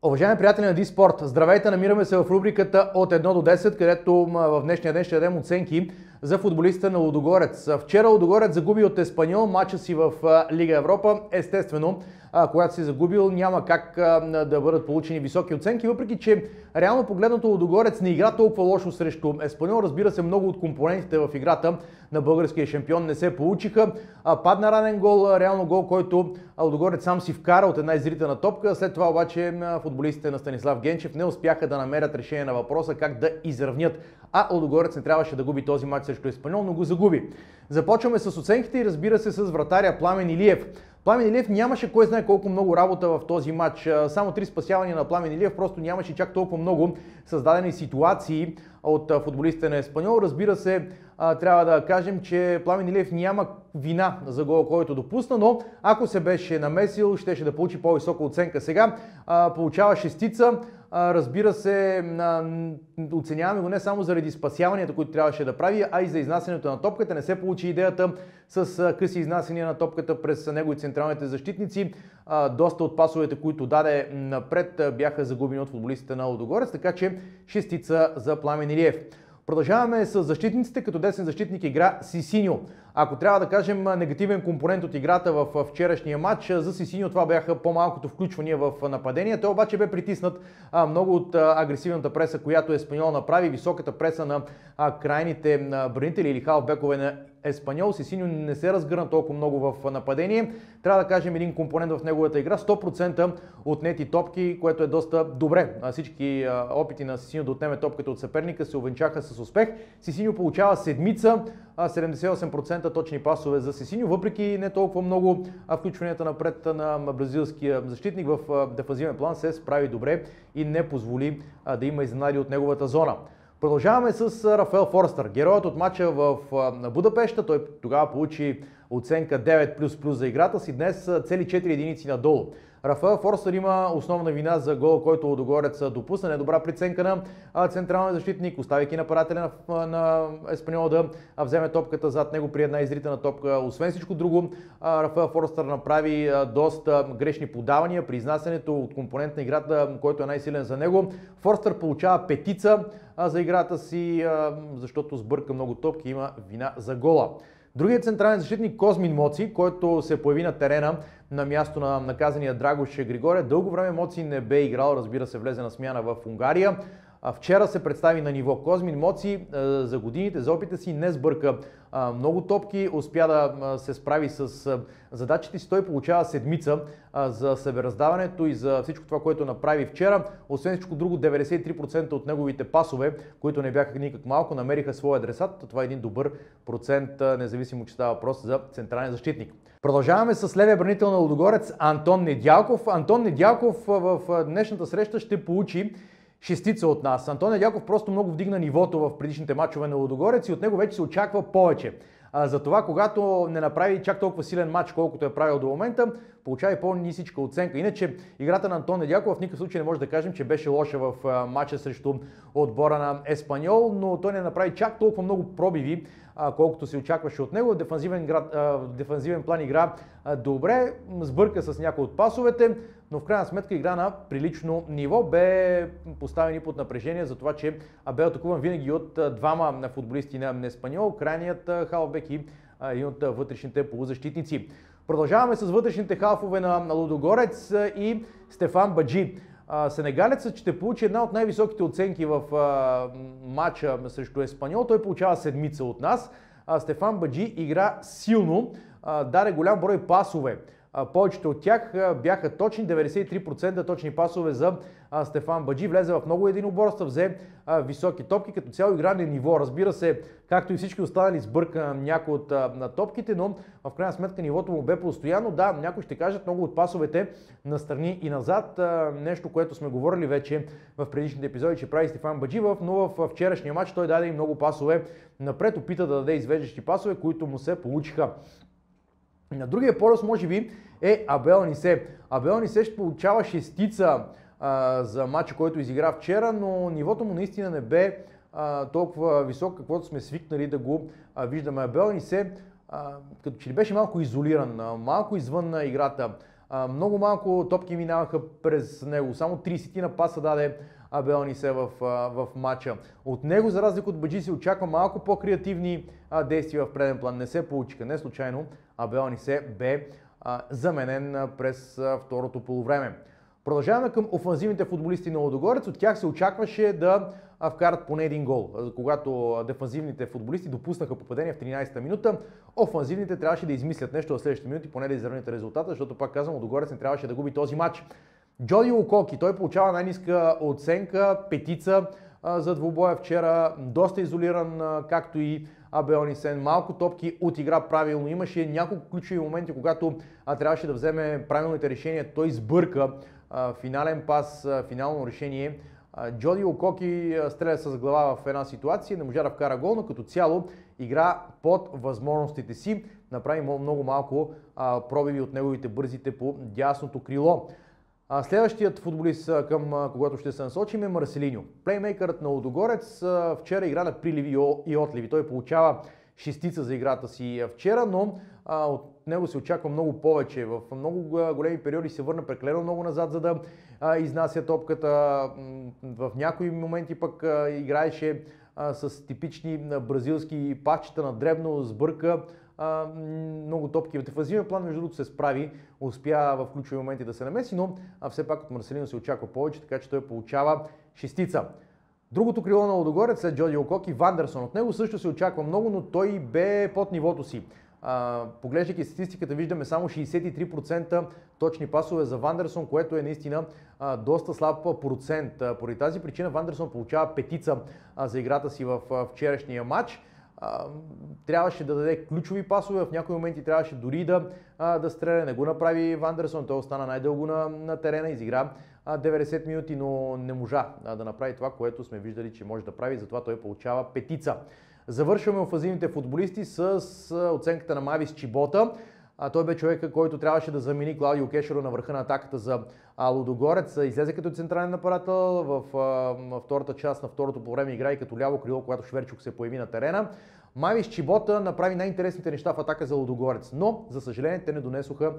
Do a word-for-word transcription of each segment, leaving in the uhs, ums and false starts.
Уважаеми приятели на Диспорт, здравейте, намираме се в рубриката от едно до десет, където в днешния ден ще дадем оценки за футболиста на Лудогорец. Вчера Лудогорец загуби от Еспаньол мача си в Лига Европа. Естествено, когато си загубил, няма как да бъдат получени високи оценки, въпреки че реално погледнато Лудогорец не игра толкова лошо срещу Еспаньол. Разбира се, много от компонентите в играта на българския шампион не се получиха. Падна ранен гол, реално гол, който Лудогорец сам си вкара от една изритана топка. След това обаче футболистите на Станислав Генчев не успяха да намерят решение на въпроса как да изравнят. А Лудогорец не трябваше да губи този мач срещу Еспаньол, но го загуби. Започваме с оценките и разбира се с вратаря Пламен Илиев. Пламен Илиев нямаше кой знае колко много работа в този матч. Само три спасявания на Пламен Илиев, просто нямаше чак толкова много създадени ситуации от футболистите на Еспаньол. Разбира се, трябва да кажем, че Пламен Илиев няма вина за гол, който допусна, но ако се беше намесил, щеше да получи по-висока оценка. Сега получава шестица. Разбира се, оценяваме го не само заради спасяванията, които трябваше да прави, а и за изнасянето на топката. Не се получи идеята с къси изнасяния на топката през него и централните защитници. Доста от пасовете, които даде напред, бяха загубени от футболистите на Лудогорец, така че шестица за Пламен Илиев. Продължаваме с защитниците, като десен защитник игра Сисиньо. Ако трябва да кажем негативен компонент от играта в вчерашния матч, за Сисиньо това бяха по-малкото включвания в нападение. Той обаче бе притиснат много от агресивната преса, която Еспаньол направи, високата преса на крайните бранители или халфбекове на Еспаньол. Сисиньо не се разгърна толкова много в нападение. Трябва да кажем един компонент в неговата игра. сто процента отнети топки, което е доста добре. Всички опити на Сисиньо да отнеме топката от съперника се увенчаха с успех. Сисиньо получава седмица, седемдесет и осем процента точни пасове за Сисиньо, въпреки не толкова много включванията напред на бразилския защитник в дефанзивен план се справи добре и не позволи да има изненади от неговата зона. Продължаваме с Рафаел Форстър, героят от матча в Будапеща. Той тогава получи оценка девет плюс плюс за играта си, днес цели четири единици надолу. Рафаел Форстър има основна вина за гола, който Лудогорец допусна. Недобра преценка на централния защитник, оставяйки нападателя на, на Еспаньол да вземе топката зад него при една изритана топка. Освен всичко друго, Рафаел Форстър направи доста грешни подавания при изнасянето от компонент на играта, който е най-силен за него. Форстър получава петица за играта си, защото сбърка много топки и има вина за гола. Другият централен защитник Козмин Моци, който се появи на терена на място на наказания Драгош Григория. Дълго време Моци не бе играл, разбира се, влезе на смяна в Унгария. Вчера се представи на ниво. Козмин Моци за годините, за опита си не сбърка много топки, успя да се справи с задачите си. Той получава седмица за себераздаването и за всичко това, което направи вчера. Освен всичко друго, деветдесет и три процента от неговите пасове, които не бяха никак малко, намериха своя адресат. Това е един добър процент, независимо че става въпрос за централен защитник. Продължаваме с левия бранител на Лудогорец Антон Недялков. Антон Недялков в днешната среща ще получи шестица от нас. Антон Недялков просто много вдигна нивото в предишните мачове на Лудогорец и от него вече се очаква повече. Затова, когато не направи чак толкова силен матч, колкото е правил до момента, получава и по-нисичка оценка. Иначе играта на Антон Недялков в никакъв случай не може да кажем, че беше лоша в матча срещу отбора на Еспаньол, но той не направи чак толкова много пробиви, колкото се очакваше от него. Дефанзивен, град, дефанзивен план игра добре, сбърка с някои от пасовете, но в крайна сметка игра на прилично ниво. Бе поставен и под напрежение за това, че бе атакуван винаги от двама футболисти на Еспаньол, крайният халфбек и един от вътрешните полузащитници. Продължаваме с вътрешните халфове на Лудогорец и Стефан Баджи. Сенегалецът ще получи една от най-високите оценки в матча срещу Еспаньол. Той получава седмица от нас. Стефан Баджи игра силно, даде голям брой пасове. Повечето от тях бяха точни, деветдесет и три процента точни пасове за Стефан Баджи. Влезе в много единоборства, взе високи топки, като цяло игра на ниво. Разбира се, както и всички останали, сбърка някои от на топките, но в крайна сметка нивото му бе постоянно. Да, някои ще кажат много от пасовете настрани и назад. Нещо, което сме говорили вече в предишните епизоди, че прави Стефан Баджи, но в вчерашния матч той даде и много пасове напред, опита да даде извеждащи пасове, които му се получиха. На другия полюс, може би, е Абел Нисе. Абел Нисе ще получава шестица а, за матча, който изигра вчера, но нивото му наистина не бе а, толкова високо, каквото сме свикнали да го а, виждаме. Абел Нисе, а, като че ли беше малко изолиран, а, малко извън на играта. Много малко топки минаваха през него, само трийсет на паса даде Абел Нисе в, в матча. От него, за разлика от Баджи, се очаква малко по-креативни действия в преден план. Не се получиха. Не случайно Абел Нисе бе заменен през второто полувреме. Продължаваме към офанзивните футболисти на Лудогорец. От тях се очакваше да вкарат поне един гол. Когато дефанзивните футболисти допуснаха попадение в тринайсета минута, офанзивните трябваше да измислят нещо в следващите минути, поне да изравнят резултата, защото, пак казвам, Лудогорец не трябваше да губи този матч. Джоди Лукоки, той получава най-ниска оценка, петица за двубоя вчера, доста изолиран, както и Абел Нисе. Малко топки отигра правилно. Имаше няколко ключови моменти, когато а, трябваше да вземе правилните решения. Той сбърка а, финален пас, а, финално решение. А, Джоди Лукоки стреля с глава в една ситуация, не можа да вкара гол, но като цяло игра под възможностите си. Направи много малко а, пробиви от неговите бързите по дясното крило. Следващият футболист, към когото ще се насочим, е Марселиньо. Плеймейкърът на Лудогорец вчера игра на приливи и отливи. Той получава шестица за играта си вчера, но от него се очаква много повече. В много големи периоди се върна преклено много назад, за да изнася топката. В някои моменти пък играеше с типични бразилски пачета на дребно, сбърка много топки. В дефанзивен план, между другото, се справи, успя в ключови моменти да се намеси, но все пак от Марселиньо се очаква повече, така че той получава шестица. Другото крило на Лудогорец след Джоди Лукоки, Вандерсон. От него също се очаква много, но той бе под нивото си. Поглеждайки статистиката, виждаме само шейсет и три процента точни пасове за Вандерсон, което е наистина доста слаб процент. Поради тази причина Вандерсон получава петица за играта си в вчерашния матч. Трябваше да даде ключови пасове, в някои моменти трябваше дори да, да стреля. Не го направи Вандерсон, той остана най-дълго на, на терена, изигра деветдесет минути, но не можа да направи това, което сме виждали, че може да прави, затова той получава петица. Завършваме офанзивните футболисти с оценката на Мавис Чибота. Той бе човека, който трябваше да замени Клаудио Кешеро на върха на атаката за Лудогорец. Излезе като централен нападател в втората част на второто по време, игра и като ляво крило, когато Шверчук се появи на терена. Мавис Чибота направи най-интересните неща в атака за Лудогорец, но за съжаление те не донесоха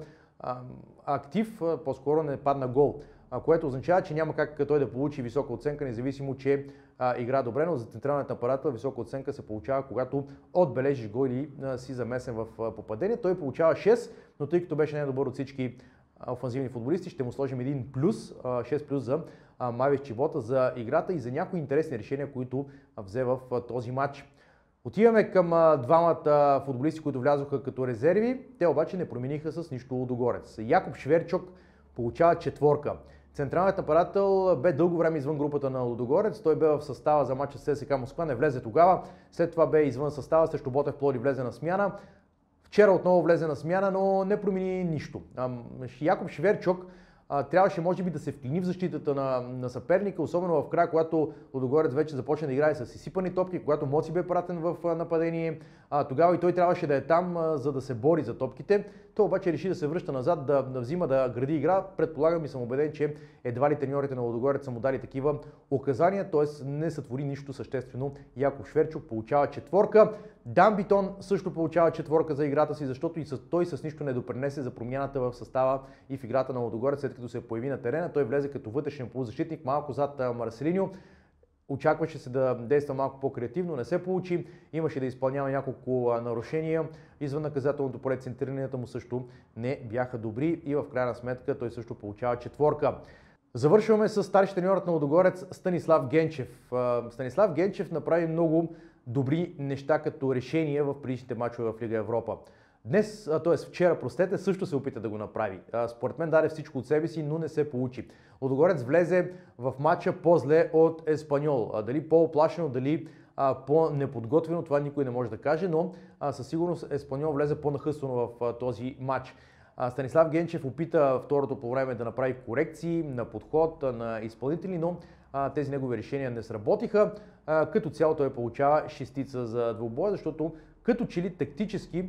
актив, по-скоро не падна гол, което означава, че няма как той да получи висока оценка, независимо, че а, игра добре, но за централният апарат висока оценка се получава, когато отбележиш гол или а, си замесен в а, попадение. Той получава шест, но тъй като беше най-добър от всички а, офанзивни футболисти, ще му сложим един плюс, а, шест плюс за а, Мавис Чибота за играта и за някои интересни решения, които а, взе в а, този матч. Отиваме към а, двамата футболисти, които влязоха като резерви. Те обаче не промениха с нищо Лудогорец. Якоб Шверчук получава четворка. Централният нападател бе дълго време извън групата на Лудогорец. Той бе в състава за матча с ЦСКА Москва, не влезе тогава. След това бе извън състава, срещу Ботев Пловдив влезе на смяна. Вчера отново влезе на смяна, но не промени нищо. Якоб Шверчук трябваше може би да се вклини в защитата на, на съперника, особено в края, когато Лудогорец вече започна да играе с изсипани топки, когато Моци бе пратен в нападение. А, тогава и той трябваше да е там, а, за да се бори за топките. Той обаче реши да се връща назад, да, да взима, да гради игра. Предполагам и съм убеден, че едва ли треньорите на Лудогорец са му дали такива указания, т.е. не сътвори нищо съществено. Якоб Шверчук получава четворка. Дан Битон също получава четворка за играта си, защото и с, той с нищо не допринесе за промяната в състава и в играта на Лудогорец, след като се появи на терена. Той влезе като вътрешен полузащитник, малко зад Марселиньо. Очакваше се да действа малко по-креативно, не се получи. Имаше да изпълнява няколко нарушения. Извън наказателното поле, центриранията му също не бяха добри и в крайна сметка той също получава четворка. Завършваме с старши треньорът на Лудогорец Станислав Генчев. Станислав Генчев направи много добри неща като решения в предишните мачове в Лига Европа. Днес, т.е. вчера, простете, също се опита да го направи. Според мен даде всичко от себе си, но не се получи. Лудогорец влезе в матча по-зле от Еспаньол. Дали по-оплашено, дали по-неподготвено, това никой не може да каже, но със сигурност Еспаньол влезе по-нахъствено в този матч. Станислав Генчев опита второто по време да направи корекции на подход, на изпълнители, но тези негови решения не сработиха. Като цяло той получава шестица за двубоя, защото като че ли тактически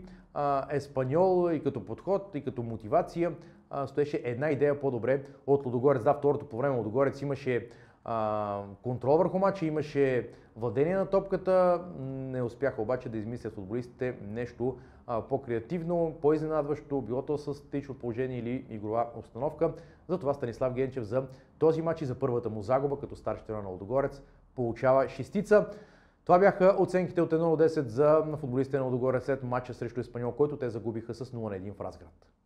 Еспаньол и като подход, и като мотивация стоеше една идея по-добре от Лудогорец. Да, второто по време Лудогорец имаше а, контрол върху матча, имаше владение на топката, не успяха обаче да измислят футболистите нещо а, по-креативно, по-изненадващо, било то с тично положение или игрова установка. Затова Станислав Генчев за този матч и за първата му загуба като старши треньор на Лудогорец получава шестица. Това бяха оценките от едно до десет за футболистите на Лудогорец след матча срещу Испаньол, който те загубиха с нула на един в Разград.